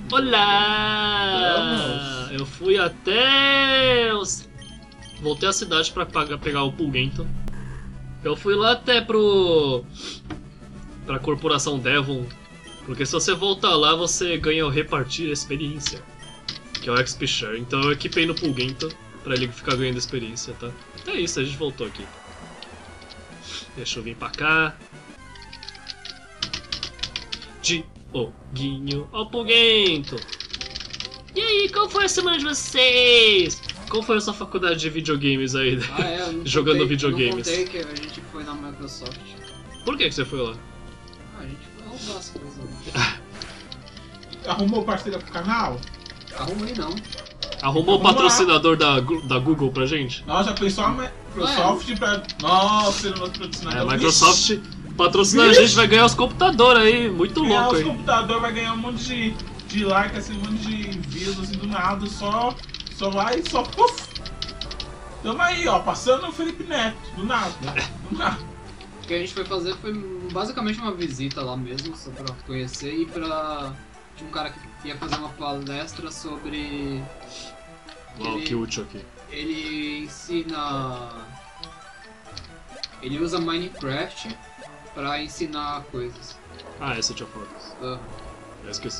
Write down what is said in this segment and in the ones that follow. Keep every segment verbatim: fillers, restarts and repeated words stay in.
Olá! Vamos. Eu fui até... os- Voltei à cidade pra pagar- pegar o Pulguento. Eu fui lá até pro... pra Corporação Devon. Porque se você voltar lá, você ganha o Repartir Experiência, que é o X P Share. Então eu equipei no Pulguento pra ele ficar ganhando experiência, tá? Então é isso, a gente voltou aqui. Deixa eu vir pra cá. Dioguinho ao Pulguento. E aí, qual foi a semana de vocês? Qual foi a sua faculdade de videogames aí? Ah, é, eu não Jogando contei, videogames. Eu não contei que a gente foi na Microsoft. Por que que você foi lá? Ah, a gente foi roubar as coisas. Né? Arrumou parceria pro canal? Arrumei não. Arrumou o Vamos lá. patrocinador da, Gu- da Google pra gente? Nossa, já pensou a Microsoft pra... Nossa, sendo nosso patrocinador. É, a Microsoft patrocina a gente, vai ganhar os computadores aí, muito Ganhar louco os aí. computadores, vai ganhar um monte de, de like, assim, um monte de views, assim, do nada, só, só vai, só puf. Tamo aí, ó, passando o Felipe Neto, do nada, do nada. O que a gente foi fazer foi basicamente uma visita lá mesmo, só pra conhecer e pra... Tinha um cara que ia fazer uma palestra sobre... Uau, ele, que útil aqui. ele ensina... Ele usa Minecraft pra ensinar coisas. Ah, essa eu tinha falado. Ah. Eu esqueci.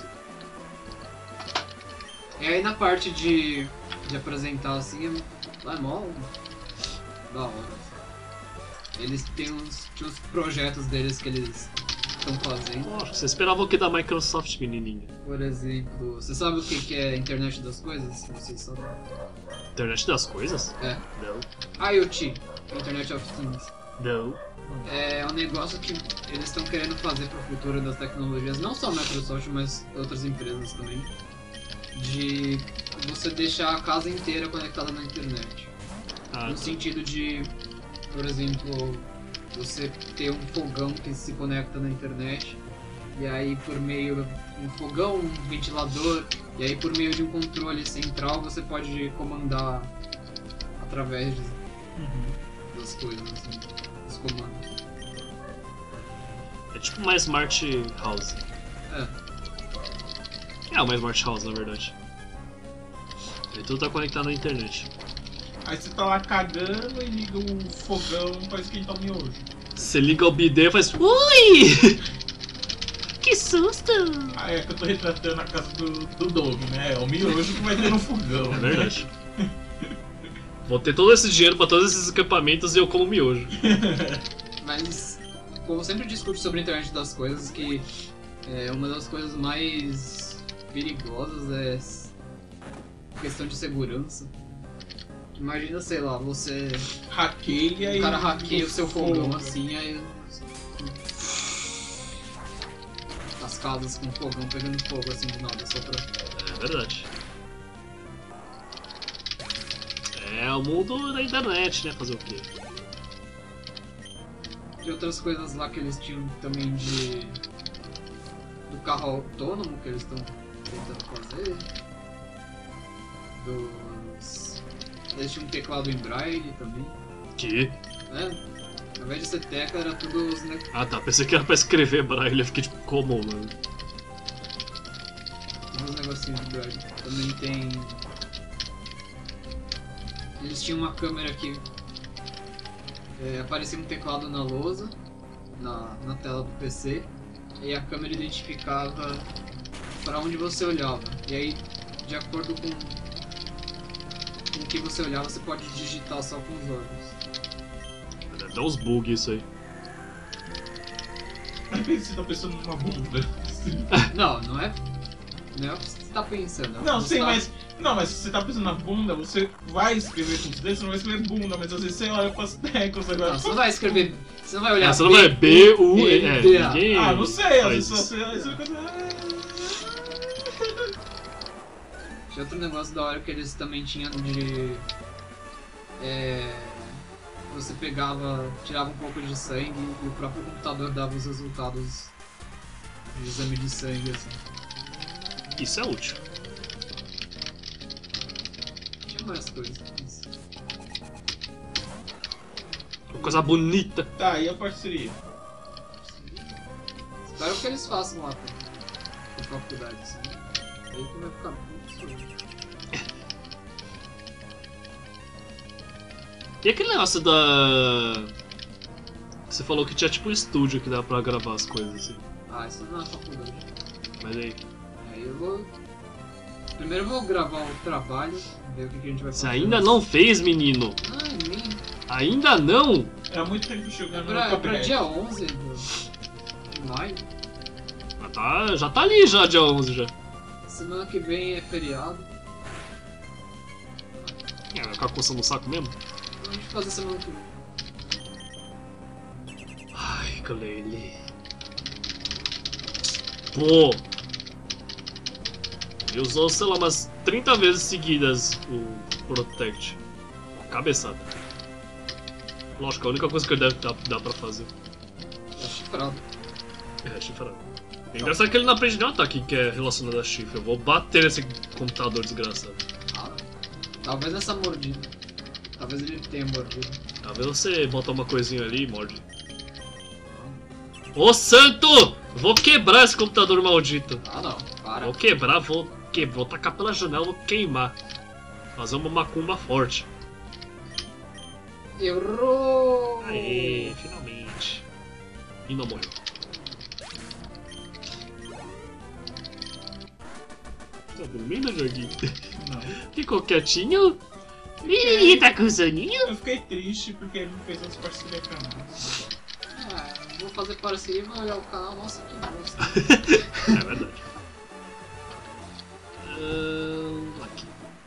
E aí na parte de, de apresentar assim, é mó da hora. Eles têm uns, tinha uns projetos deles que eles estão fazendo. Poxa, você esperava o que da Microsoft, menininha? Por exemplo, você sabe o que que é a internet das coisas? Não sei se sabe. Internet das coisas? É. Não. IoT, Internet of Things. Não. É um negócio que eles estão querendo fazer para o futuro das tecnologias, não só a Microsoft, mas outras empresas também. De você deixar a casa inteira conectada na internet. Ah, No tá. sentido de, por exemplo, você ter um fogão que se conecta na internet, e aí por meio um fogão, um ventilador, e aí por meio de um controle central você pode comandar através de- das coisas, assim, dos comandos. É tipo uma Smart House. É, É uma Smart House, na verdade. E tudo tá conectado na internet. Aí você tá lá cagando e liga o fogão pra esquentar o miojo. Você liga o bidê e faz... Ui! Que susto! Ah, é que eu tô retratando a casa do, do Doug, né? É o miojo que vai ter no fogão. É verdade. Vou ter todo esse dinheiro pra todos esses equipamentos e eu como miojo. mas o povo sempre discute sobre a internet das coisas, que é uma das coisas mais perigosas é a questão de segurança. Imagina, sei lá, você... Hackeia e... O cara hackeia o seu fogo. fogão assim, aí... As casas com fogão pegando fogo assim de nada, só pra... É verdade. É o mundo da internet, né? Fazer o quê? E outras coisas lá que eles tinham também de... Do carro autônomo que eles estão tentando fazer. Dos... Eles tinham um teclado em braille também, Que? né? Ao invés de ser tecla, era tudo os... ne- Ah tá, pensei que era pra escrever braille, eu fiquei tipo, como, mano? Todos os negocinhos de braille. Também tem... Eles tinham uma câmera que é, aparecia um teclado na lousa, na, na tela do P C, e a câmera identificava para onde você olhava. E aí, de acordo com, com o que você olhava, você pode digitar só com os olhos. Dá uns bugs isso aí. Você tá pensando numa bunda. Não, não é, não é o que você está pensando. é o Não, que sim, você tá- mas... Não, mas se você tá pensando na bunda, você vai escrever com os dedos, você não vai escrever bunda, mas às vezes você olha pras teclas, você vai... Não, você não vai escrever, você não vai olhar Ah, você não vai B, U, E, é, D, A. ninguém Ah, não sei, às faz vezes isso. você... Aí você fica... Tinha outro negócio da hora que eles também tinham de... É, você pegava, tirava um pouco de sangue e o próprio computador dava os resultados de exame de sangue, assim. Isso é útil. Tinha mais coisas. Mas... Uma coisa bonita. Tá, e a parceria? Espero que eles façam lá com, com faculdade, assim. Aí que vai ficar muito sujo. E aquele negócio da... Você falou que tinha tipo um estúdio que dá pra gravar as coisas assim. Ah, isso não é na faculdade. Mas aí... Aí eu vou... Primeiro eu vou gravar o trabalho, ver o que, que a gente vai Você fazer. ainda não fez, menino? Ah, nem... Ainda não? Era muito tempo É jogando pra, no é pra Cuphead. dia onze do... de maio. Já tá, já tá ali já, dia onze já. Semana que vem é feriado. É, vai ficar coçando o saco mesmo? Então a gente fazer semana que vem. Ai, Cleile. Pô! Ele usou, sei lá, umas trinta vezes seguidas o Protect. Cabeçada. Lógico, a única coisa que ele deve dar, dar pra fazer. É chifrado. É, chifrado. É engraçado que ele não aprende nenhum ataque que é relacionado a chifre. Eu vou bater nesse computador desgraçado. Ah, talvez essa mordida. Talvez ele tenha mordido. Talvez você bota uma coisinha ali e morde. Ô santo! Vou quebrar esse computador maldito. Ah não, para. Vou quebrar, vou, que... vou tacar pela janela, vou queimar. Fazer uma macumba forte. Errou! Aê, finalmente. E não morreu. Tá dormindo, Joguinho? Não. Ficou quietinho? Ih, tá com soninho? Eu fiquei triste porque ele não fez as parcerias com nós. Ah, vou fazer parceria e vou olhar o canal. Nossa, que bosta. É verdade. Ahn, aqui.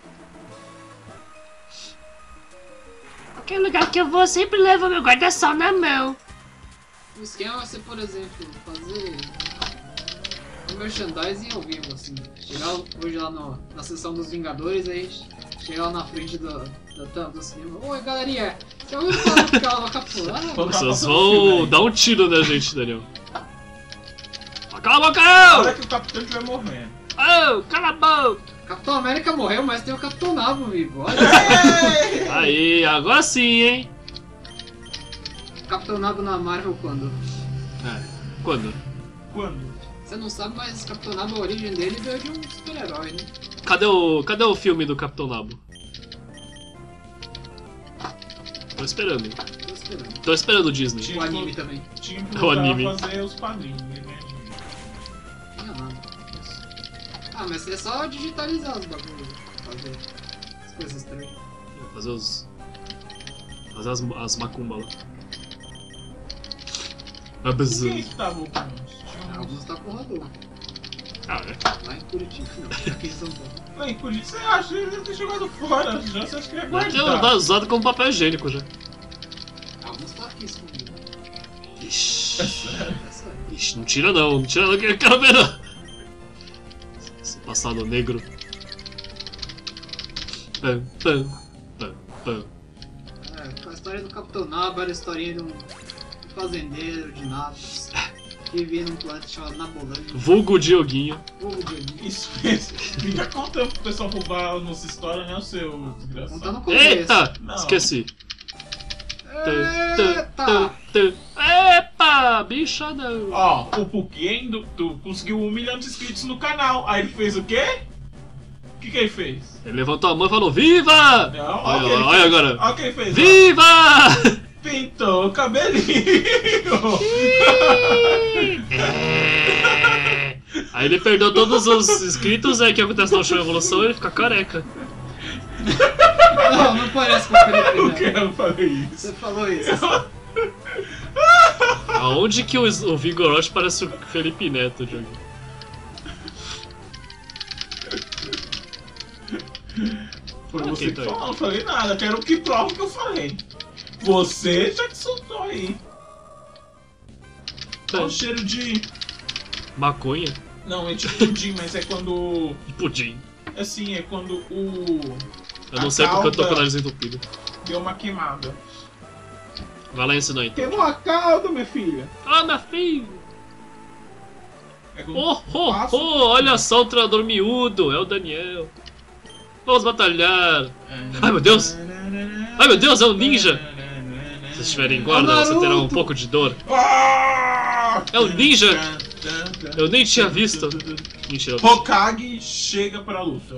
Qualquer lugar que eu vou, sempre levo meu guarda-sol na mão. O esquema vai ser, por exemplo, fazer um merchandising ao vivo, assim. Chegar hoje lá no, na sessão dos Vingadores, aí chegar lá na frente do, do, do, do cinema. Oi, galerinha, você ouviu falar que ela vai capturar? Vamos Vocês passando vão filme aí. dar um tiro na gente, Daniel. Cala a Na boca! hora que o capitão estiver morrendo. Oh, cala a boca! Capitão América morreu, mas tem o Capitão Nabo vivo. Olha, Ei! Aí, agora sim, hein? Capitão Nabo na Marvel quando? É, quando? Quando? Você não sabe, mas Capitão Nabo, a origem dele veio de um super-herói, né? Cadê o, cadê o filme do Capitão Nabo? Tô esperando. Tô esperando. Tô esperando o Disney. Tinha O anime também. Tinha que O voltar anime. a fazer os quadrinhos, né? Não tinha nada. Ah, mas é só digitalizar os bagulhos. Fazer as coisas estranhas. Fazer os... Fazer as, as macumbas lá. Ah, Por bezerro. que que tava alguns? Tinha uns... Alguns tá com Rodolfo. Ah, é. Lá em Curitiba, não, aqui em São Paulo. Ué, por isso você acha que ele deve ter jogado fora? Já você acha que ele ia Deve ter guardar? usado como papel higiênico já. Alguns tá aqui escondido. Ixi. É sério. É sério. Ixi, não tira não, não tira não que eu quero ver não. Esse passado negro. Pam, pam, pam, pam. É, a história do Capitão Nabo era a historinha de um fazendeiro de nabos que vivia num planeta chamado Nabolândia. Vulgo Dioguinho. Vulgo de Isso mesmo. Fica contando pro pessoal roubar a nossa história, né, o seu Contar desgraçado. no começo. Eita! Não. Esqueci. Tã, tã, Eita! tã, tã. Epa! Bicha não. Ó, o Puken do, do, conseguiu um milhão de inscritos no canal. Aí ele fez o quê? O que que ele fez? Ele levantou a mão e falou: Viva! Não, Olha o que ele lá, olha fez. agora. Olha o que ele fez. ó. Viva! Pintou o cabelinho. É. Aí ele perdeu todos os inscritos, aí o que acontece no show Evolução? Ele fica careca. Não, não parece com o Felipe, O que não. eu falei isso? Você falou isso. Aonde que o, o Vigorote parece o Felipe Neto, jogo? Foi Ok, você que tá aí. falou, não falei nada. Quero que prove que eu falei. Você já que soltou aí. Olha o cheiro de... Maconha Não, é tipo pudim, mas é quando... e pudim. Assim, é quando o... Eu não A sei porque eu tô com o calda nariz entupido. deu uma queimada. Vai lá ensinar então. Queimou a calda, minha filha. Ah, minha filha! É quando Oh, oh, passa- oh, olha só o treinador miúdo, é o Daniel. Vamos batalhar. Ai, meu Deus. Ai, meu Deus, é um ninja. Se vocês estiverem em guarda, você terá um pouco de dor. Ah! É o ninja Eu nem tinha visto. Mentira. Hokage chega pra luta.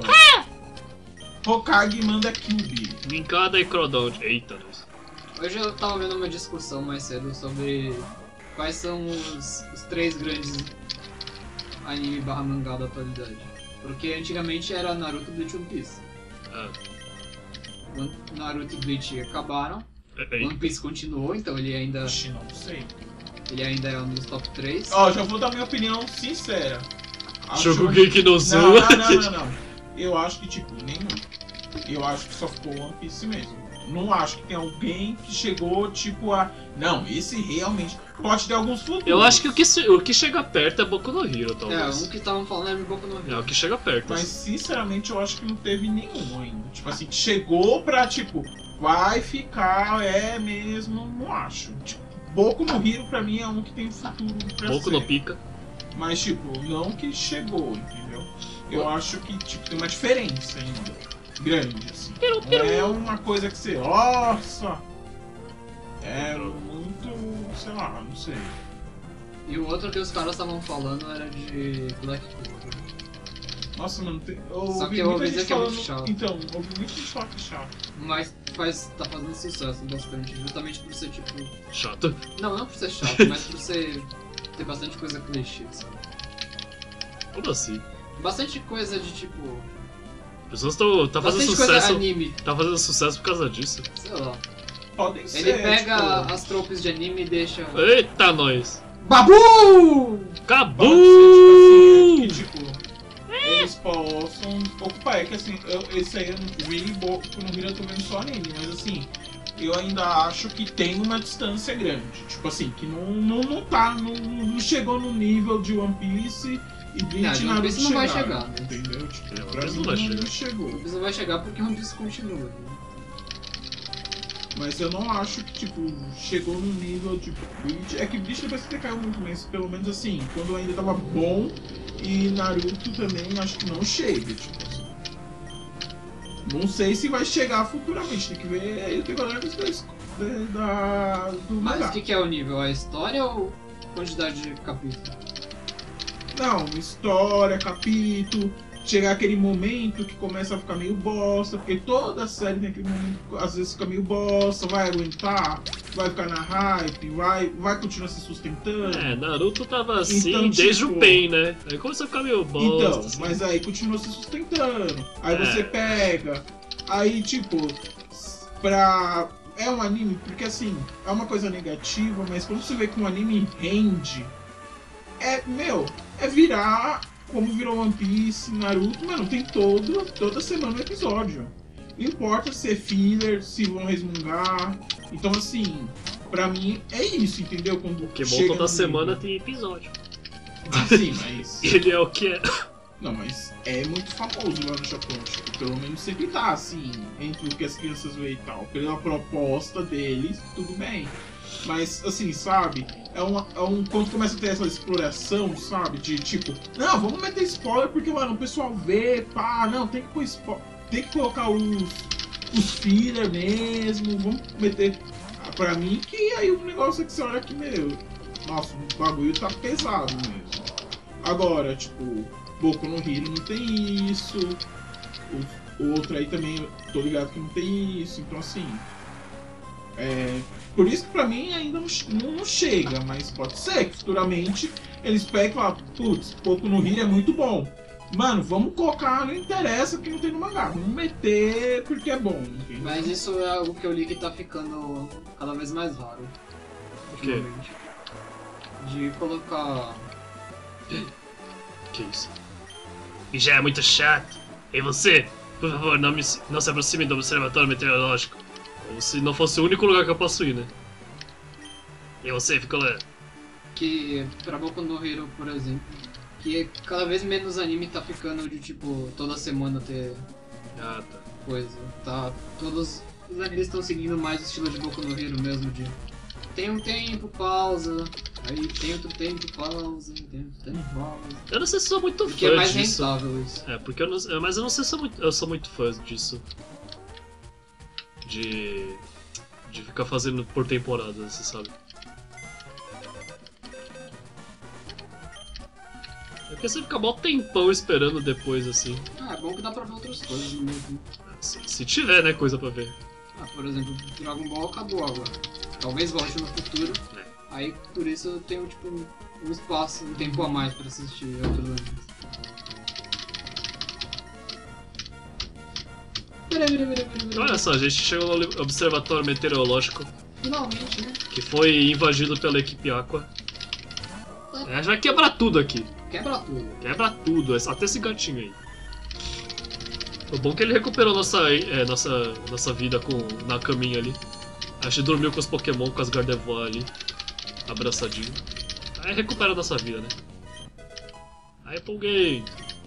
ó. Hokage manda Kyuubi. Linkada e Crodon. Eita, Deus. Hoje eu tava vendo uma discussão mais cedo sobre quais são os, os três grandes anime barra mangá da atualidade. Porque antigamente era Naruto, Bleach e One Piece. Ah. One- Naruto e Bleach acabaram, Ei. One Piece continuou, então ele ainda, Oxi, não sei. ele ainda é um dos top três. Ó, já vou dar minha opinião sincera. Acho- Shokugeki no Não, Zuma. não, não, não, não. Eu acho que, tipo, nenhum. Eu acho que só ficou One Piece mesmo. Não acho que tem alguém que chegou, tipo, a... Não, esse realmente... Pode ter alguns futuros. Eu acho que o que, se- o que chega perto é Boku no Hero, É, talvez. um que estavam falando era Boku no É, Hero. o que chega perto. Mas, assim. sinceramente, eu acho que não teve nenhum ainda. Tipo assim, que chegou pra, tipo... Vai ficar, é mesmo, não acho. Tipo, Boku no Hero, pra mim, é um que tem futuro pra Boku ser. no Pica. Mas, tipo, não que chegou, entendeu? Eu acho que, tipo, tem uma diferença ainda. Grande, assim. Não é uma coisa que você... Nossa! É muito... Sei lá, não sei. E o outro que os caras estavam falando era de Black Clover. Nossa, mano, tem... eu Só ouvi que eu muita ouvi gente dizer que é falando... muito chato. Então, eu ouvi muita gente falar que é chato. Mas faz, tá fazendo sucesso bastante, justamente por ser tipo... Chato. Não, não por ser chato, mas por ser... ter bastante coisa clichê, sabe? Como assim? Bastante coisa de tipo... As pessoas estão tá fazendo Bastante coisa sucesso. anime, Tá fazendo sucesso por causa disso. sei lá. Podem ser, Ele pega tipo... as tropes de anime e deixa... Eita, nós! Babu! Cabu! Pode ser, tipo assim, que, tipo, eles possam ocupar. É que assim, eu, esse aí eu não vi, Boku no Hero eu tô vendo só anime, mas assim, eu ainda acho que tem uma distância grande. Tipo assim, que não, não, não tá, não, não chegou no nível de One Piece e Bleach Não, e de One Naruto Piece não vai chegaram, chegar, né? entendeu? Tipo, É, One pra Piece mim não vai não, chegar. chegou. Isso vai chegar porque One Piece continua. Né? Mas eu não acho que, tipo, chegou no nível de Bleach. É que Bleach depois que caiu muito, mas pelo menos assim, quando ainda tava bom, e Naruto também acho que não chega, tipo assim. Não sei se vai chegar futuramente, tem que ver aí o decorrer dos dois da, da, do Mas mangá. o que, que é o nível? A história ou quantidade de capítulos? Não, história, capítulo, chegar aquele momento que começa a ficar meio bosta, porque toda série tem aquele momento que às vezes fica meio bosta, vai aguentar, vai ficar na hype, vai, vai continuar se sustentando. É, Naruto tava assim Então, desde tipo- o Pain, né? Aí começou a ficar meio bosta. Então, assim. mas aí continua se sustentando. Aí É. você pega. Aí, tipo, pra. É um anime, porque assim, é uma coisa negativa, mas quando você vê que um anime rende, é, meu, é virar como virou One Piece, Naruto, mano, tem todo, toda semana um episódio. Não importa se é filler, se vão resmungar. Então, assim, pra mim é isso, entendeu? Quando Porque bom, chega toda no semana nível. tem episódio. Sim, mas. Ele é o que é. Não, mas é muito famoso lá no Japão, tipo, pelo menos sempre tá, assim, entre o que as crianças veem e tal. Pela proposta deles, tudo bem. Mas, assim, sabe, é, uma, é um... Quando começa a ter essa exploração, sabe, de tipo, não, vamos meter spoiler porque, mano, o pessoal vê, pá, não, tem que pôr spoiler, tem que colocar os, os filler mesmo, vamos meter... Pra mim, que aí o negócio é que você olha que, meu, nossa, o bagulho tá pesado mesmo. Agora, tipo... Boku no Hero não tem isso. O, o outro aí também, eu tô ligado que não tem isso. Então, assim. É, por isso que pra mim ainda não, não, não chega, mas pode ser que futuramente eles peguem e falam: putz, Boku no Hero é muito bom. Mano, vamos colocar, não interessa que não tem no mangá. Vamos meter porque é bom. Entendeu? Mas isso é algo que eu li que tá ficando cada vez mais raro. O quê? ultimamente. De colocar. Que isso? E já é muito chato. E você? Por favor, não, me, não se aproxime do observatório meteorológico. Como se não fosse o único lugar que eu posso ir, né? E você, ficou lá. Que pra Boku no Hero, por exemplo, que cada vez menos anime tá ficando de tipo toda semana ter Ah, tá. coisa. Tá, todos os animes estão seguindo mais o estilo de Boku no Hero mesmo, de tem um tempo, pausa, aí tem outro tempo, pausa, tem outro tempo, pausa. Eu não sei se sou muito Porque é fã mais disso. rentável isso. É, porque eu não, é, mas eu não sei se eu sou muito, eu sou muito fã disso. De. De ficar fazendo por temporada, você sabe? Porque você fica mó tempão esperando depois, assim. Ah, é bom que dá pra ver outras coisas no meio. Se, se tiver, né, coisa pra ver. Ah, por exemplo, Dragon Ball acabou agora. Talvez volte no futuro. É. Aí por isso eu tenho tipo um, um espaço, um tempo a mais pra assistir outros animes. Peraí, peraí, peraí, peraí, peraí. Olha só, a gente chegou no Observatório Meteorológico, Finalmente, né? que foi invadido pela equipe Aqua. É, já quebra tudo aqui. Quebra tudo. Quebra tudo, até esse gatinho aí. O bom é que ele recuperou nossa, é, nossa, nossa vida com, na caminha ali. A gente dormiu com os Pokémon, com as Gardevoir ali, abraçadinho. Aí recupera nossa vida, né? Aí pulguei.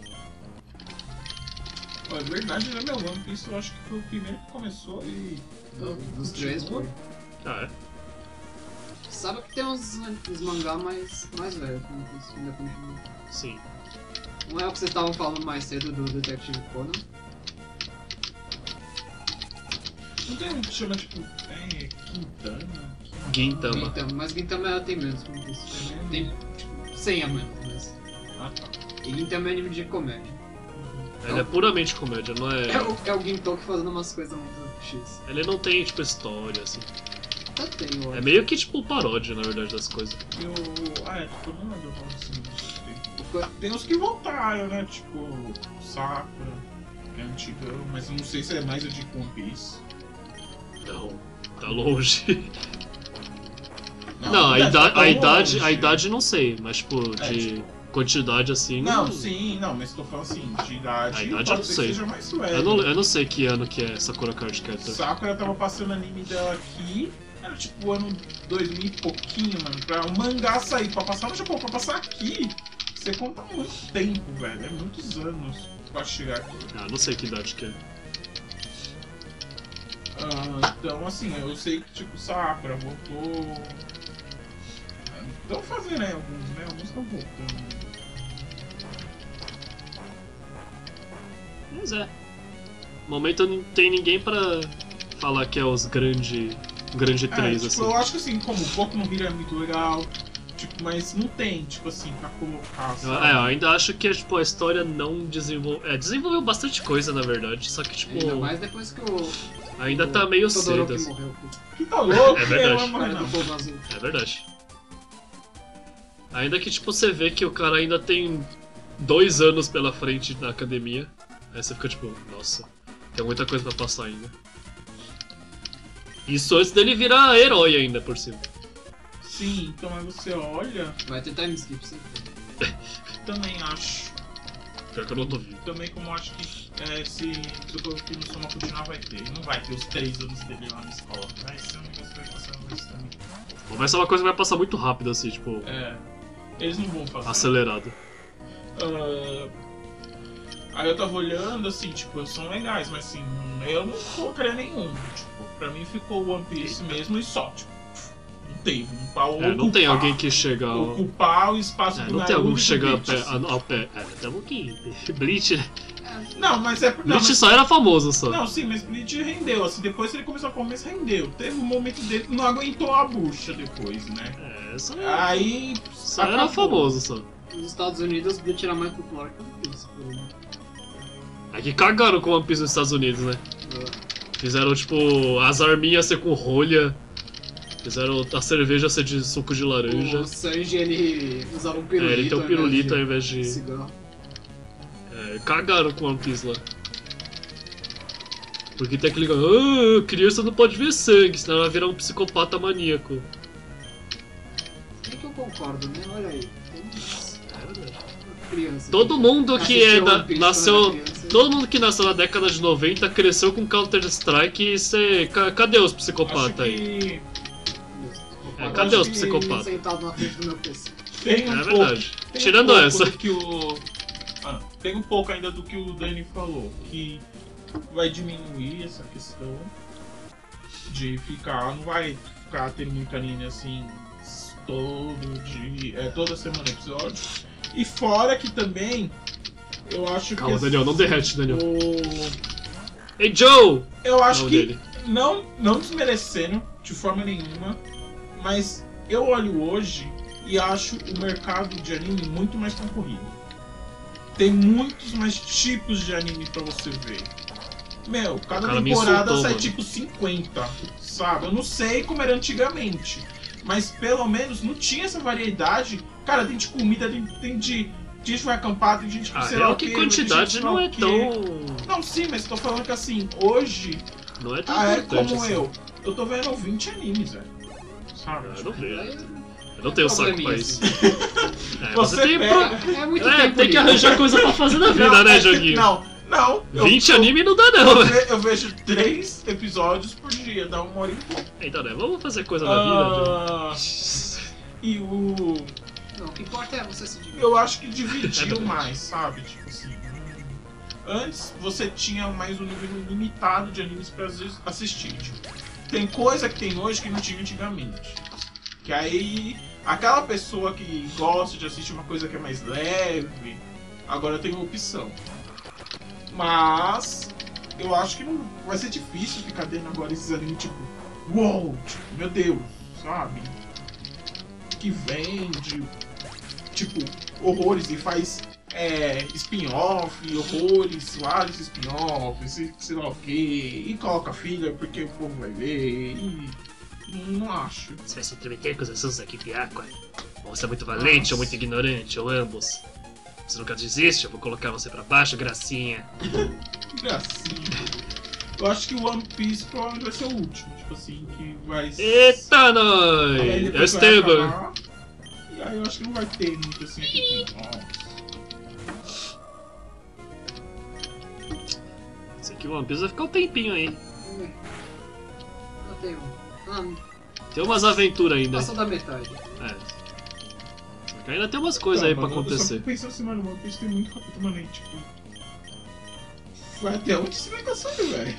É verdade, né, meu? One Piece eu acho que foi o primeiro que começou e. Dos três foi. Ah, é? Sabe que tem uns, uns mangá mais, mais velhos que não fiz, ainda continua. Sim. Um é o que vocês estavam falando mais cedo do Detective Conan. Não tem um que chama tipo. É. Quintana? Gintama. Gintama, mas Gintama tem menos, como eu disse. Tem tipo cem a menos, mas. Ah tá. E Gintama é anime de comédia. Ele é puramente comédia, não é. É o, é o Gintoki fazendo umas coisas muito X. Ele não tem, tipo, história, assim. Até tem, eu É acho. meio que, tipo, paródia, na verdade, das coisas. E o. Ah, é, tipo, não lembro qual assim. Tem, tem uns que voltaram, né? Tipo, Sakura, que é antigão, mas eu não sei se é mais o de One Piece. Não, tá longe. Não, Não, a, deve ida tá a, idade, longe. a idade não sei, mas, tipo, É, de tipo- quantidade assim. Não, sim, não, mas tô falando assim, de idade. A idade pode eu não ser sei. que seja mais velho. Eu não, eu não sei que ano que é Sakura Card Captor. Sakura tava passando anime dela aqui, era tipo ano dois mil e pouquinho, mano. Pra o mangá sair, pra passar no Japão, pra passar aqui, você conta muito tempo, velho. É muitos anos pra chegar aqui. Ah, não sei que idade que é. Ah, então, assim, eu sei que tipo, Sakura voltou. Estão fazendo aí alguns, né? Alguns estão voltando. Mas é. No momento não tem ninguém pra falar que é os grande, grande três, é, tipo, assim. eu acho que assim, como o Boku no Hero é muito legal, tipo, mas não tem, tipo assim, pra colocar, Eu, sabe? é, eu ainda acho que tipo, a história não desenvolveu. É, desenvolveu bastante coisa, na verdade. Só que, tipo, Ainda mais depois que o. ainda o tá meio Todoroki cedo. Assim. morreu. Que tá louco, É verdade. Não vai O morrer, cara não. do povo azul. É verdade. Ainda que, tipo, você vê que o cara ainda tem dois anos pela frente na academia. Aí você fica tipo, nossa, tem muita coisa pra passar ainda. Isso antes dele virar herói ainda, por cima. Sim, então aí você olha, Vai ter time skip sempre. também acho. Pior que eu não tô vendo. Também como acho que é, se se o Boku no Soma continuar vai ter. Não vai ter os três anos dele lá na escola. Vai ser um negócio que vai passar isso também. Bom, vai ser uma coisa que vai passar muito rápido, assim, tipo, É. Eles não vão fazer. acelerado. Ah, aí eu tava olhando, assim, tipo, são legais, mas assim, eu não colocaria nenhum. Tipo, pra mim ficou One Piece mesmo e só, tipo, não teve. Um pau É, não tem alguém que chega ao... ocupar o espaço É, do não tem alguém que Naruto e chega do ao Bleach, pé... assim. Ao pé. É, tamo aqui. Bleach, né? Não, mas é porque. Bleach só era famoso, só. Não, sim, mas Bleach rendeu, assim, depois que ele começou a comer, rendeu. Teve um momento dele que não aguentou a bucha depois, né? É, só, Aí. só era acabou. famoso, só. Nos Estados Unidos, Bleach era mais popular que o Piece, por exemplo. É que cagaram com One Piece nos Estados Unidos, né? Fizeram, tipo, as arminhas ser com rolha. Fizeram a cerveja ser de suco de laranja. O Sanji, ele usava um É, pirulito. ele tem um ao invés pirulito de ao invés de... cigarro. É, cagaram com One Piece lá. Porque tem aquele... Ah, criança não pode ver sangue, senão ela vai virar um psicopata maníaco. É que eu concordo, né? Olha aí. Tem umas É verdade. crianças. Todo mundo que é Assistiu da, One Piece nasceu... quando era criança. Todo mundo que nasceu na década de noventa cresceu com Counter-Strike e cê... ca- Cadê os Acho psicopatas aí? que É, eu cadê acho os que psicopatas? Sentado na frente do meu P C. tem um É pouco. verdade. Tem Tirando um pouco essa. do que o... ah, tem um pouco ainda do que o Dani falou, que vai diminuir essa questão de ficar, não vai ficar tendo muito anime assim todo dia, é, toda semana episódio. E fora que também eu acho Calma, que Daniel, não derrete, Daniel. o... Ei, Joe! eu acho Não, que dele. não, não desmerecendo de forma nenhuma, mas eu olho hoje e acho o mercado de anime muito mais concorrido. tem muitos mais tipos de anime pra você ver. Meu, cada O cara me temporada insultou, sai mano. tipo cinquenta, sabe? Eu não sei como era antigamente, mas pelo menos não tinha essa variedade. Cara, tem de comida, tem, tem de... Tem gente que vai acampar, tem gente que Ah, sei lá real o que quê, quantidade tem gente não é sei lá o quê. tão... Não, sim, mas tô falando que assim, hoje, Não é tão ah, é importante como assim. eu. Eu tô vendo vinte animes, velho. Sabe? Ah, eu não vejo. Aí, Eu não tenho saco pra probleminha, isso. assim. É, Você você tem pega- pro... É muito É, tempo tem que livre. arranjar coisa pra fazer na vida, né, é que- joguinho? Não, não. eu- vinte eu, anime não dá Eu, não, velho. ve- eu vejo três episódios por dia, dá uma hora e pouco. Então, né, vamos fazer coisa na vida, Ah, e o. Não, o que importa é você se divertir. Eu acho que É dividiu verdade. mais, sabe? Tipo assim. Antes você tinha mais um número limitado de animes pra assis- assistir. Tipo, tem coisa que tem hoje que não tinha antigamente. Que aí aquela pessoa que gosta de assistir uma coisa que é mais leve, agora tem uma opção. Mas eu acho que não vai ser difícil ficar tendo agora esses animes tipo, uou, tipo, meu Deus, sabe? Que vende tipo horrores e faz é, spin-off, horrores, vários spin-offs, sei, sei lá o que, e coloca filha porque o povo vai ver, e não acho. Você vai se intrometer com os assuntos aqui, Piaqua? Ou você é muito valente ou muito ignorante, ou ambos? Você nunca desiste, eu vou colocar você pra baixo, gracinha. Que gracinha. Eu acho que o One Piece provavelmente vai ser o último, tipo assim, que vai Eita, Aí nós! depois É vai Esteban! acabar, e aí eu acho que não vai ter muito assim aqui. Nossa. Esse aqui o One Piece vai ficar um tempinho aí. Eu tenho. Ah, Tem umas aventuras ainda. passou da metade. É. Só que ainda tem umas coisas Não, aí pra mano, Eu acontecer. só pensando assim, mano, o One Piece tem muito capítulo, mano, aí, tipo. Vai até onde você vai caçando, velho?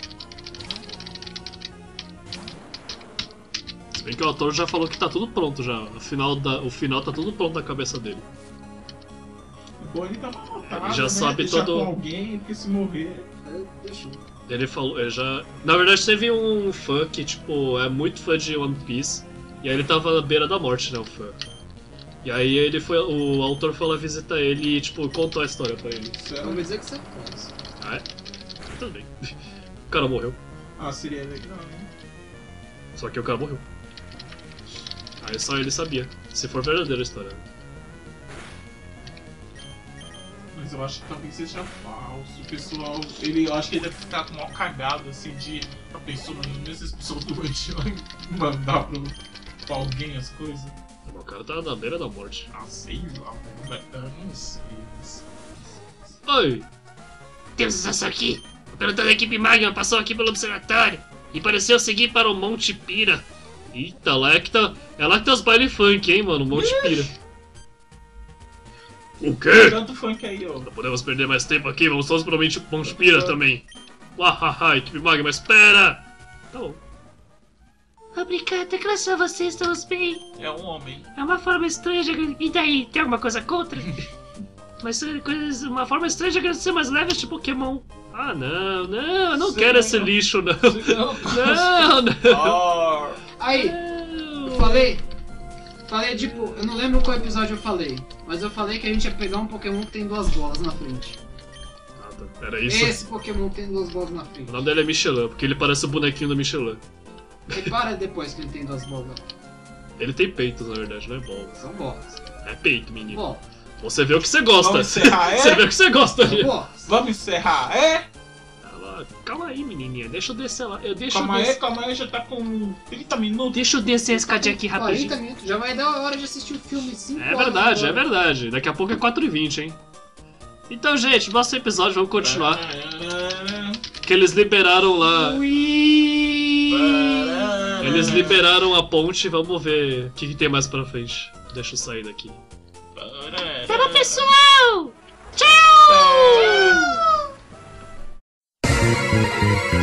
Se bem que o autor já falou que tá tudo pronto já. O final, da, o final tá tudo pronto na cabeça dele. Bom, ele tá mal notado, Ele já né? sabe Deixar todo- com alguém, porque se morrer. É, deixa. Ele falou, ele já. Na verdade teve um fã que, tipo, é muito fã de One Piece. E aí ele tava à beira da morte, né, o fã. E aí ele foi. O autor foi lá visitar ele e, tipo, contou a história pra ele. Sério? Não me dizer que você faz. Ah, é? Tudo bem. O cara morreu. Ah, seria legal, né? Só que o cara morreu. Aí só ele sabia. Se for verdadeira a história. Mas eu acho que talvez seja falso. O pessoal, ele, eu acho que ele deve ficar com mal cagado, assim, de a pessoa, mesmo essa pessoa doente, vai mandar pro, pra alguém as coisas. O cara tá na beira da morte. Ah, sei lá, velho. Eu não sei. Oi! Temos isso aqui. O pelotão da equipe Magma passou aqui pelo observatório e pareceu seguir para o Monte Pira. Eita, lá é que tá. É lá que tá os baile funk, hein, mano? Monte Pira. O quê? Tanto funk aí, ó. Não podemos perder mais tempo aqui, vamos todos pro Monte Monte Pira também. Uahaha, equipe Magma, espera! Tá bom. Obrigada, graças a vocês estamos bem. É um homem. É uma forma estranha de agradecer. E daí, tem alguma coisa contra? Mas é coisas- uma forma estranha de agradecer mais leves de Pokémon. Ah, não, não, eu não Sim, quero esse não. lixo, não. Não, Não, não. Ah, Aí, eu falei. Falei, tipo, eu não lembro qual episódio eu falei. Mas eu falei que a gente ia pegar um Pokémon que tem duas bolas na frente. Ah, tá, era isso. Esse Pokémon que tem duas bolas na frente. O nome dele é Michelin, porque ele parece o bonequinho do Michelin. Repara depois que ele tem duas bolas. Ele tem peitos, na verdade, não é bolas. São bolas. É peito, menino. Bolas. Você vê o que você gosta. Vamos encerrar, é? Você vê o que você gosta São ali. bolas. vamos encerrar, é? Ela- Calma aí, menininha. Deixa eu descer lá. Eu deixo Calma eu aí, descer. calma aí, já tá com trinta minutos. Deixa eu descer a escadinha aqui quarenta rapidinho. minutos. Já vai dar a hora de assistir o filme cinco É horas verdade, é agora. verdade. Daqui a pouco é quatro e vinte, hein? Então, gente, nosso episódio, vamos continuar. Que eles liberaram lá. Eles liberaram a ponte, vamos ver o que, que tem mais pra frente. Deixa eu sair daqui. Tchau, pessoal! Tchau! Tchau!